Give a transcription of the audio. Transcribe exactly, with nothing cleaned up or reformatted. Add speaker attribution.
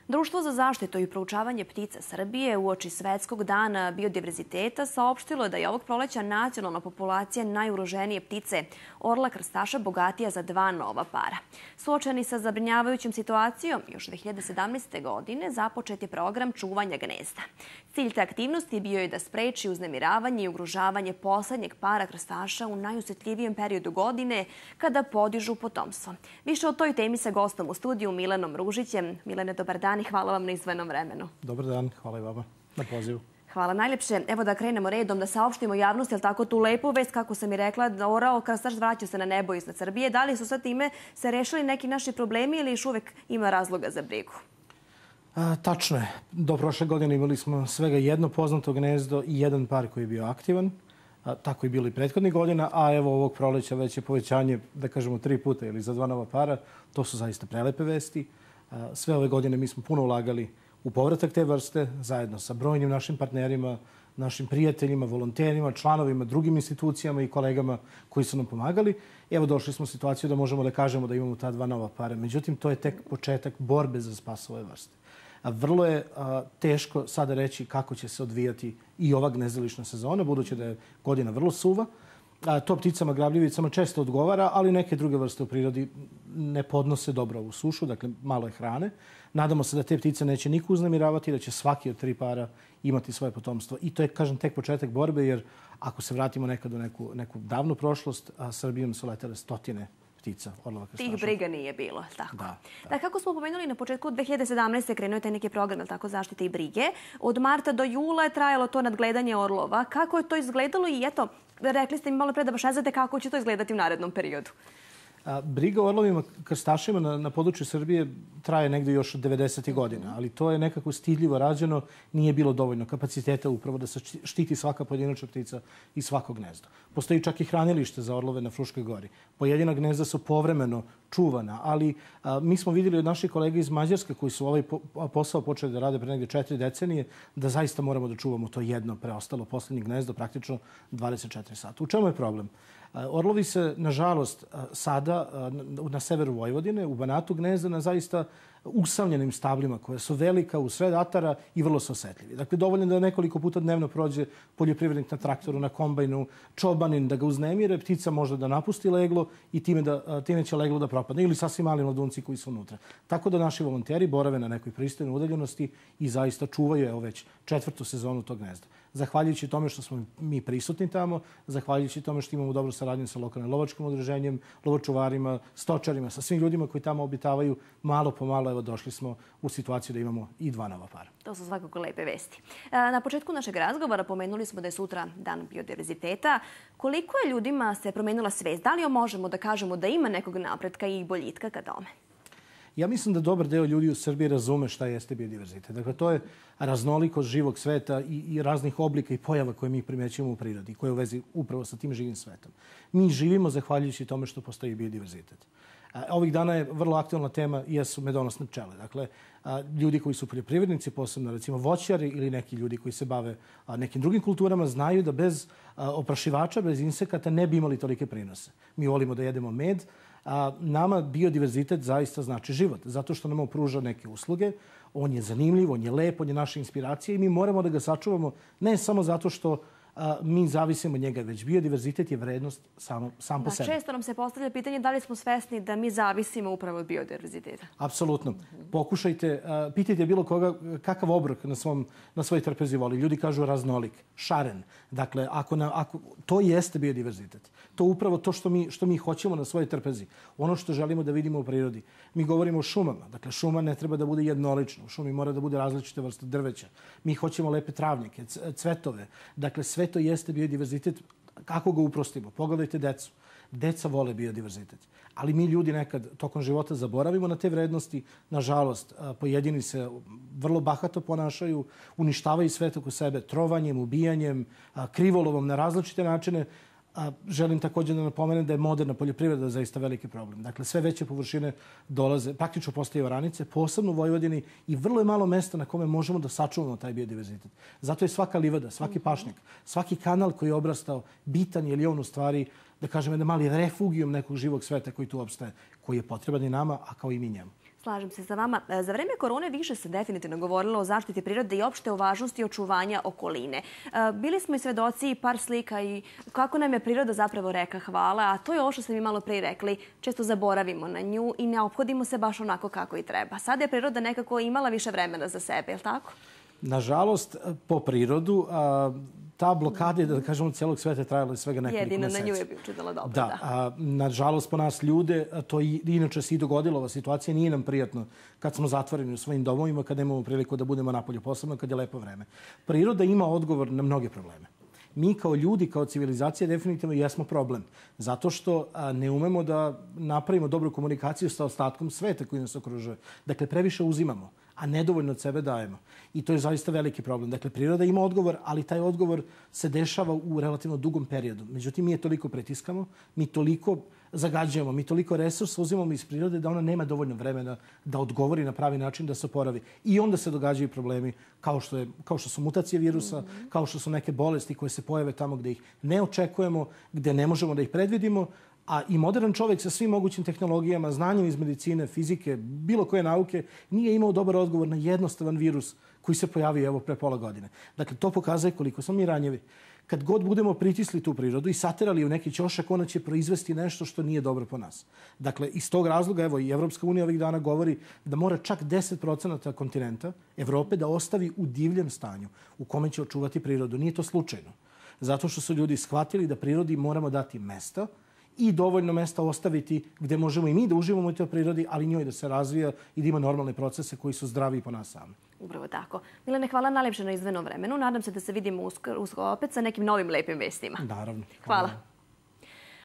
Speaker 1: Društvo za zaštitu i proučavanje ptica Srbije uoči Svetskog dana biodiverziteta saopštilo je da je ovog proleća nacionalna populacija najugroženije ptice, orla krstaša, bogatija za dva nova para. Suočeni sa zabrinjavajućom situacijom, još dve hiljade sedamnaeste. godine započet je program čuvanja gnezda. Cilj te aktivnosti bio je da spreči uznemiravanje i ugrožavanje poslednjeg para krstaša u najosetljivijem periodu godine kada podižu potomstvo. Više o toj temi sa gostom u studiju Milanom Ružićem. Milane, dobar dan i hvala vam na izdvojenom vremenu.
Speaker 2: Dobar dan, hvala i vama na pozivu.
Speaker 1: Hvala najljepše. Evo da krenemo redom, da saopštimo javnosti, ali tako tu lepu vest, kako sam i rekla, da orao krstaš vraća se na nebo iznad Srbije. Da li su sa time se rešili neki naši problemi ili još uvek ima razloga za brigu?
Speaker 2: A, tačno je. Do prošle godine imali smo svega jedno poznato gnezdo i jedan par koji je bio aktivan. A, tako je bilo i prethodnih godina, a evo ovog proleća već je povećanje, da kažemo, tri puta ili za dva nova para. To su zaista prelepe vesti. A, sve ove godine mi smo puno ulagali u povratak te vrste, zajedno sa brojnim našim partnerima, našim prijateljima, volonterima, članovima, drugim institucijama i kolegama koji su nam pomagali. Evo došli smo u situaciju da možemo da kažemo da imamo ta dva nova para. Međutim, to je tek početak borbe za spas ove vrste. A vrlo je a, teško sada reći kako će se odvijati i ova gnezdilišna sezona, budući da je godina vrlo suva. A, to pticama gravljivicama često odgovara, ali neke druge vrste u prirodi ne podnose dobro ovu sušu, dakle malo je hrane. Nadamo se da te ptice neće niko uznemiravati, da će svaki od tri para imati svoje potomstvo. I to je, kažem, tek početak borbe, jer ako se vratimo nekad u neku, neku davnu prošlost, a Srbijom su letele stotine ptica, orlova krstaša.
Speaker 1: Tih briga nije bilo, tako?
Speaker 2: Da, da.
Speaker 1: Da, kako smo pomenuli na početku dve hiljade sedamnaeste. krenuo je taj neki program, tako, zaštite i brige. Od marta do jula je trajalo to nadgledanje orlova. Kako je to izgledalo i eto, rekli ste mi malo pre da baš ne znate kako će to izgledati u narednom periodu?
Speaker 2: A, briga o orlovima krstašima na, na području Srbije traje negde još od devedesetih godina, ali to je nekako stidljivo rađeno, nije bilo dovoljno kapaciteta upravo da se štiti svaka pojedinačna ptica i svako gnezdo. Postoji čak i hranilište za orlove na Fruškoj gori. Pojedina gnezda su povremeno čuvana, ali a, mi smo vidjeli od naših kolega iz Mađarske koji su ovaj po, posao počeli da rade pre negde četiri decenije, da zaista moramo da čuvamo to jedno preostalo poslednje gnezdo praktično dvadeset četiri sata. U čemu je problem? Orlovi se, nažalost, sada na severu Vojvodine, u Banatu, gnezda na zaista usamljenim stablima koja su velika, u sred atara i vrlo su osetljivi. Dakle, dovoljno da nekoliko puta dnevno prođe poljoprivrednik na traktoru, na kombajnu, čobanin da ga uznemire, ptica može da napusti leglo i time, da, time će leglo da propadne. Ili sasvim mali mladunci koji su unutra. Tako da naši volonteri borave na nekoj pristojnoj udaljenosti i zaista čuvaju evo već četvrtu sezonu tog gnezda. Zahvaljujući tome što smo mi prisutni tamo, zahvaljujući tome što imamo dobru saradnju sa lokalnim lovačkim udruženjem, lovočuvarima, stočarima, sa svim ljudima koji tamo obitavaju, malo po malo evo došli smo u situaciju da imamo i dva nova para.
Speaker 1: To su svakako lepe vesti. Na početku našeg razgovora pomenuli smo da je sutra dan biodiverziteta. Koliko je ljudima se promenila svest? Da li možemo da kažemo da ima nekog napretka i boljitka ka tome?
Speaker 2: Ja mislim da dobar deo ljudi u Srbiji razume šta jeste biodiverzitet. Dakle, to je raznolikost živog sveta i, i raznih oblika i pojava koje mi primećujemo u prirodi, koje je u vezi upravo sa tim živim svetom. Mi živimo zahvaljujući tome što postoji biodiverzitet. A, ovih dana je vrlo aktualna tema jesu medonosne pčele. Dakle, a, ljudi koji su poljoprivrednici, posebno recimo voćari ili neki ljudi koji se bave a, nekim drugim kulturama, znaju da bez a, oprašivača, bez insekata ne bi imali tolike prinose. Mi volimo da jedemo med. A nama biodiverzitet zaista znači život, zato što nam pruža neke usluge. On je zanimljiv, on je lep, on je naša inspiracija i mi moramo da ga sačuvamo ne samo zato što a, mi zavisimo od njega, već biodiverzitet je vrednost samo, sam po
Speaker 1: da,
Speaker 2: sebi.
Speaker 1: Često nam se postavlja pitanje da li smo svesni da mi zavisimo upravo od biodiverziteta.
Speaker 2: Apsolutno. Pokušajte, a, pitajte bilo koga kakav obrok na, svom, na svojoj trpezi voli. Ljudi kažu raznolik, šaren. Dakle, ako na, ako, to jeste biodiverzitet. To je upravo to što mi, što mi hoćemo na svojoj trpezi. Ono što želimo da vidimo u prirodi. Mi govorimo o šumama. Dakle, šuma ne treba da bude jednolična. U šumi mora da bude različite vrste drveća. Mi hoćemo lepe travnike, cvetove. Dakle, sve to jeste biodiverzitet. Kako ga uprostimo? Pogledajte decu. Deca vole biodiverzitet. Ali mi ljudi nekad tokom života zaboravimo na te vrednosti. Nažalost, pojedini se vrlo bahato ponašaju, uništavaju svet oko sebe trovanjem, ubijanjem, krivolovom na različite načine. A želim također da napomenem da je moderna poljoprivreda zaista veliki problem. Dakle, sve veće površine dolaze, praktično postaju oranice, posebno u Vojvodini i vrlo je malo mesta na kome možemo da sačuvamo taj biodiverzitet. Zato je svaka livada, svaki pašnjak, svaki kanal koji je obrastao bitan jer je on u stvari, da kažem, jedan mali refugijum nekog živog sveta koji tu opstaje, koji je potreban i nama, a kao i mi njemu.
Speaker 1: Slažem se sa vama. Za vreme korone više se definitivno govorilo o zaštiti prirode i opšte o važnosti očuvanja okoline. Bili smo i svedoci par slika i kako nam je priroda zapravo reka hvala, a to je ovo što ste mi malo pre rekli. Često zaboravimo na nju i ne ophodimo se baš onako kako i treba. Sada je priroda nekako imala više vremena za sebe, je li tako?
Speaker 2: Nažalost, po prirodu, ta blokada, da kažemo, cijelog sveta je trajala svega nekoliko meseci.
Speaker 1: Jedino na nju je bi učinila dobro, da.
Speaker 2: Da, nažalost po nas ljude, to i inače se i dogodilo, ova situacija nije nam prijatno kad smo zatvoreni u svojim domovima, kad nemamo priliku da budemo napolju, posebno kad je lepo vreme. Priroda ima odgovor na mnoge probleme. Mi kao ljudi, kao civilizacija, definitivno jesmo problem. Zato što ne umemo da napravimo dobru komunikaciju sa ostatkom sveta koji nas okružuje. Dakle, previše uzimamo, a nedovoljno od sebe dajemo. I to je zaista veliki problem. Dakle, priroda ima odgovor, ali taj odgovor se dešava u relativno dugom periodu. Međutim, mi je toliko pretiskamo, mi toliko zagađujemo, mi toliko resursa uzimamo iz prirode da ona nema dovoljno vremena da odgovori na pravi način, da se oporavi. I onda se događaju problemi kao što, je, kao što su mutacije virusa, mm-hmm. kao što su neke bolesti koje se pojave tamo gde ih ne očekujemo, gde ne možemo da ih predvidimo. A i modern čovjek sa svim mogućim tehnologijama, znanjem iz medicine, fizike, bilo koje nauke, nije imao dobar odgovor na jednostavan virus koji se pojavio evo pre pola godine. Dakle, to pokazuje koliko smo mi ranjivi. Kad god budemo pritisli tu prirodu i saterali u neki ćošak, ona će proizvesti nešto što nije dobro po nas. Dakle, iz tog razloga, evo, i Evropska unija ovih dana govori da mora čak deset procenata kontinenta Evrope da ostavi u divljem stanju u kome će očuvati prirodu. Nije to slučajno. Zato što su ljudi shvatili da prirodi moramo dati mesta i dovoljno mesta ostaviti gde možemo i mi da uživamo u toj prirodi, ali njoj da se razvija i da ima normalne procese koji su zdravi po nas sami.
Speaker 1: Upravo tako. Milane, hvala najlepše na izdvojenom vremenu. Nadam se da se vidimo uskoro opet sa nekim novim lepim vestima.
Speaker 2: Naravno.
Speaker 1: Hvala.